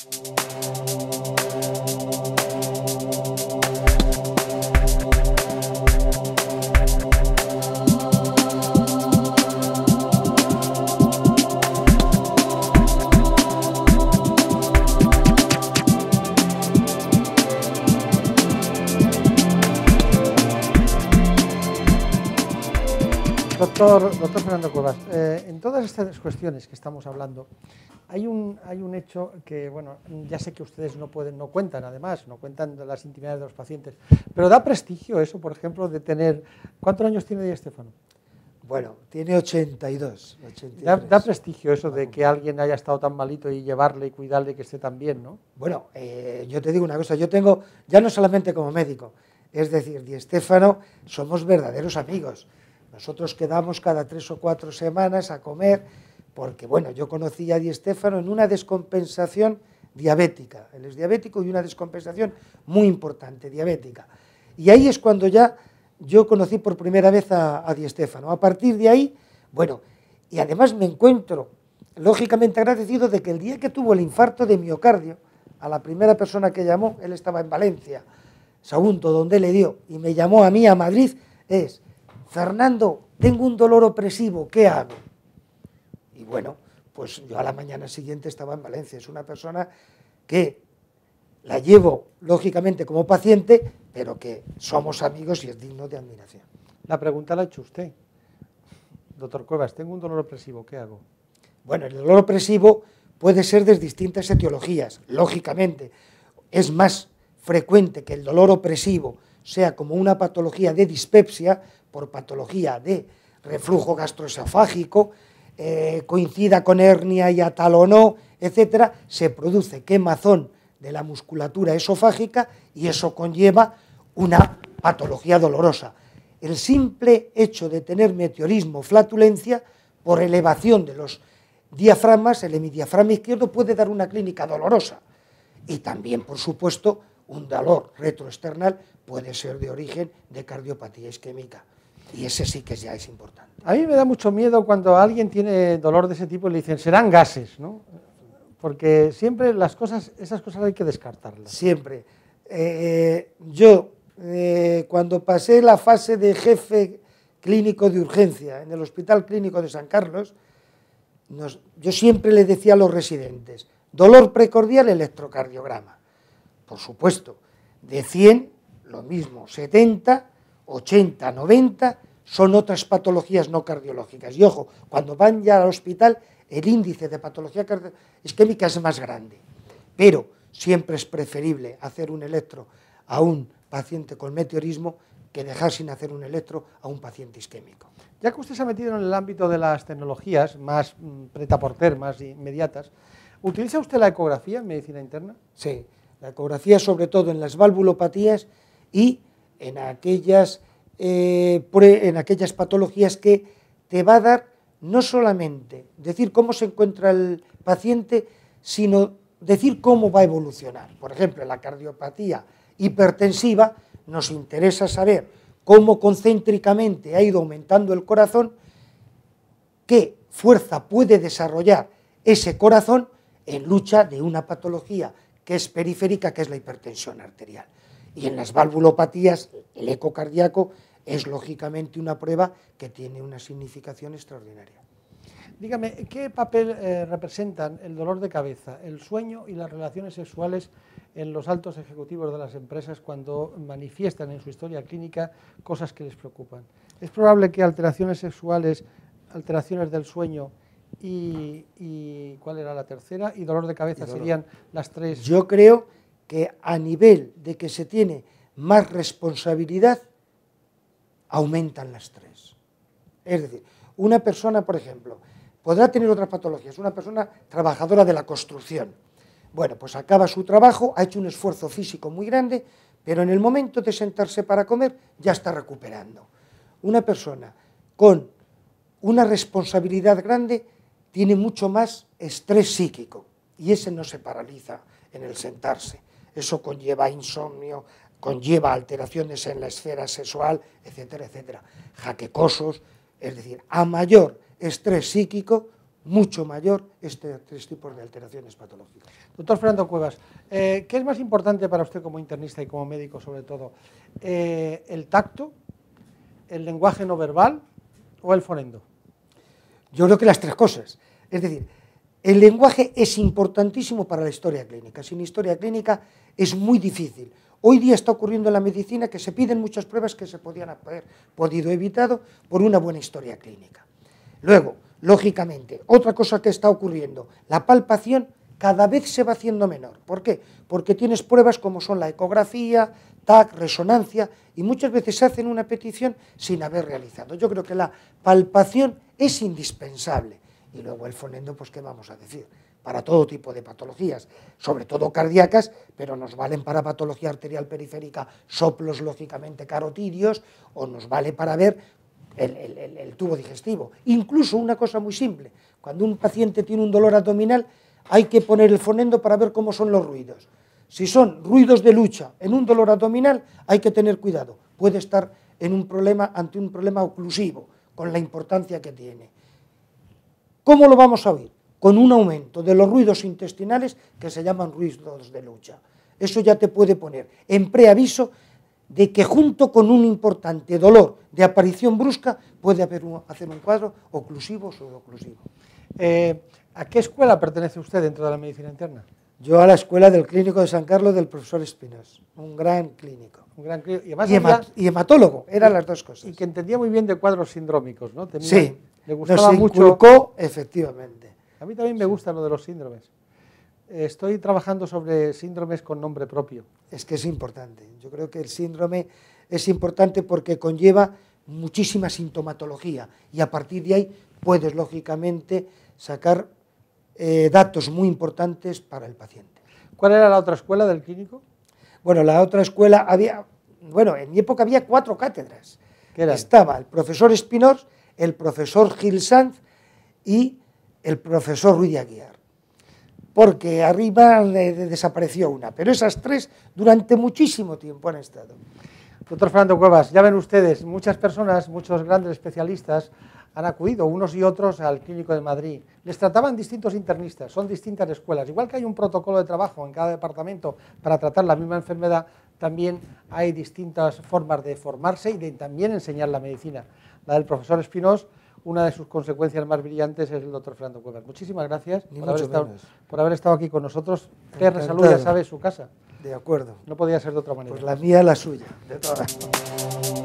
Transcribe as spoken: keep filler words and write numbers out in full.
Doctor, doctor Fernando Cuevas, eh, en todas estas cuestiones que estamos hablando, hay un, hay un hecho que, bueno, ya sé que ustedes no pueden, no cuentan, además, no cuentan de las intimidades de los pacientes, pero da prestigio eso, por ejemplo, de tener... ¿Cuántos años tiene Di Stéfano? Bueno, tiene ochenta y dos, ochenta y tres. Da, da prestigio eso de que alguien haya estado tan malito y llevarle y cuidarle y que esté tan bien, ¿no? Bueno, eh, yo te digo una cosa, yo tengo, ya no solamente como médico, es decir, Di Stéfano, somos verdaderos amigos. Nosotros quedamos cada tres o cuatro semanas a comer, porque, bueno, yo conocí a Di Stéfano en una descompensación diabética. Él es diabético y una descompensación muy importante, diabética. Y ahí es cuando ya yo conocí por primera vez a, a Di Stéfano. A partir de ahí, bueno, y además me encuentro lógicamente agradecido de que el día que tuvo el infarto de miocardio, a la primera persona que llamó, él estaba en Valencia, Sagunto, donde le dio, y me llamó a mí a Madrid, es... Fernando, tengo un dolor opresivo, ¿qué hago? Y bueno, pues yo a la mañana siguiente estaba en Valencia. Es una persona que la llevo, lógicamente, como paciente, pero que somos amigos y es digno de admiración. La pregunta la ha hecho usted. Doctor Cuevas, tengo un dolor opresivo, ¿qué hago? Bueno, el dolor opresivo puede ser de distintas etiologías, lógicamente. Es más frecuente que el dolor opresivo sea como una patología de dispepsia, por patología de reflujo gastroesofágico, eh, coincida con hernia y atalonó, etcétera, se produce quemazón de la musculatura esofágica y eso conlleva una patología dolorosa. El simple hecho de tener meteorismo, flatulencia, por elevación de los diafragmas, el hemidiafragma izquierdo puede dar una clínica dolorosa. Y también, por supuesto, un dolor retroesternal puede ser de origen de cardiopatía isquémica. Y ese sí que ya es importante. A mí me da mucho miedo cuando alguien tiene dolor de ese tipo y le dicen, serán gases, ¿no? Porque siempre las cosas, esas cosas hay que descartarlas. Siempre. Eh, yo, eh, cuando pasé la fase de jefe clínico de urgencia en el Hospital Clínico de San Carlos, nos, yo siempre le decía a los residentes, dolor precordial, electrocardiograma. Por supuesto, de cien, lo mismo, setenta, ochenta, noventa, son otras patologías no cardiológicas. Y ojo, cuando van ya al hospital, el índice de patología isquémica es más grande. Pero siempre es preferible hacer un electro a un paciente con meteorismo que dejar sin hacer un electro a un paciente isquémico. Ya que usted se ha metido en el ámbito de las tecnologías más prêt-à-porter, más inmediatas, ¿utiliza usted la ecografía en medicina interna? Sí, la ecografía sobre todo en las valvulopatías y en aquellas, eh, en aquellas patologías que te va a dar no solamente decir cómo se encuentra el paciente, sino decir cómo va a evolucionar. Por ejemplo, en la cardiopatía hipertensiva nos interesa saber cómo concéntricamente ha ido aumentando el corazón, qué fuerza puede desarrollar ese corazón en lucha de una patología que es periférica, que es la hipertensión arterial. Y en las valvulopatías, el eco cardíaco es lógicamente una prueba que tiene una significación extraordinaria. Dígame, ¿qué papel eh, representan el dolor de cabeza, el sueño y las relaciones sexuales en los altos ejecutivos de las empresas cuando manifiestan en su historia clínica cosas que les preocupan? ¿Es probable que alteraciones sexuales, alteraciones del sueño y, y ¿cuál era la tercera? Y dolor de cabeza dolor. Serían las tres? Yo creo que a nivel de que se tiene más responsabilidad, aumentan las tres. Es decir, una persona, por ejemplo, podrá tener otras patologías, una persona trabajadora de la construcción. Bueno, pues acaba su trabajo, ha hecho un esfuerzo físico muy grande, pero en el momento de sentarse para comer ya está recuperando. Una persona con una responsabilidad grande tiene mucho más estrés psíquico y ese no se paraliza en el sentarse. Eso conlleva insomnio, conlleva alteraciones en la esfera sexual, etcétera, etcétera. Jaquecosos, es decir, a mayor estrés psíquico, mucho mayor estos tres tipos de alteraciones patológicas. Doctor Fernando Cuevas, eh, ¿qué es más importante para usted como internista y como médico sobre todo? Eh, ¿El tacto, el lenguaje no verbal o el fonendo? Yo creo que las tres cosas. Es decir, el lenguaje es importantísimo para la historia clínica. Sin historia clínica es muy difícil. Hoy día está ocurriendo en la medicina que se piden muchas pruebas que se podían haber podido evitado por una buena historia clínica. Luego, lógicamente, otra cosa que está ocurriendo, la palpación cada vez se va haciendo menor. ¿Por qué? Porque tienes pruebas como son la ecografía, T A C, resonancia, y muchas veces se hacen una petición sin haber realizado. Yo creo que la palpación es indispensable. Y luego el fonendo, pues qué vamos a decir, para todo tipo de patologías, sobre todo cardíacas, pero nos valen para patología arterial periférica, soplos lógicamente carotidios, o nos vale para ver el, el, el, el tubo digestivo. Incluso una cosa muy simple, cuando un paciente tiene un dolor abdominal, hay que poner el fonendo para ver cómo son los ruidos. Si son ruidos de lucha en un dolor abdominal, hay que tener cuidado. Puede estar en un problema, ante un problema oclusivo, con la importancia que tiene. ¿Cómo lo vamos a oír? Con un aumento de los ruidos intestinales que se llaman ruidos de lucha. Eso ya te puede poner en preaviso de que junto con un importante dolor de aparición brusca puede haber un, hacer un cuadro oclusivo o suboclusivo. Eh, ¿A qué escuela pertenece usted dentro de la medicina interna? Yo a la escuela del Clínico de San Carlos del profesor Espinós, un gran clínico. Un gran clínico. Y, además y, había, hemat, y hematólogo, eran las dos cosas. Y que entendía muy bien de cuadros sindrómicos, ¿no? Tenía, sí, le gustaba nos mucho. inculcó, efectivamente. A mí también me gusta lo de los síndromes. Estoy trabajando sobre síndromes con nombre propio. Es que es importante. Yo creo que el síndrome es importante porque conlleva muchísima sintomatología y a partir de ahí puedes, lógicamente, sacar eh, datos muy importantes para el paciente. ¿Cuál era la otra escuela del clínico? Bueno, la otra escuela había, bueno, en mi época había cuatro cátedras. ¿Qué eran? Estaba el profesor Espinós, el profesor Gil Sanz y el profesor Ruiz de Aguiar, porque arriba le, le desapareció una, pero esas tres durante muchísimo tiempo han estado. Doctor Fernando Cuevas, ya ven ustedes, muchas personas, muchos grandes especialistas han acudido, unos y otros, al Clínico de Madrid. Les trataban distintos internistas, son distintas escuelas. Igual que hay un protocolo de trabajo en cada departamento para tratar la misma enfermedad, también hay distintas formas de formarse y de también enseñar la medicina. La del profesor Espinós, una de sus consecuencias más brillantes es el doctor Fernando Cuevas. Muchísimas gracias por haber, estado, por haber estado aquí con nosotros. T R Salud, ya sabe, su casa. De acuerdo. No podía ser de otra manera. Pues la mía, la suya, de todas.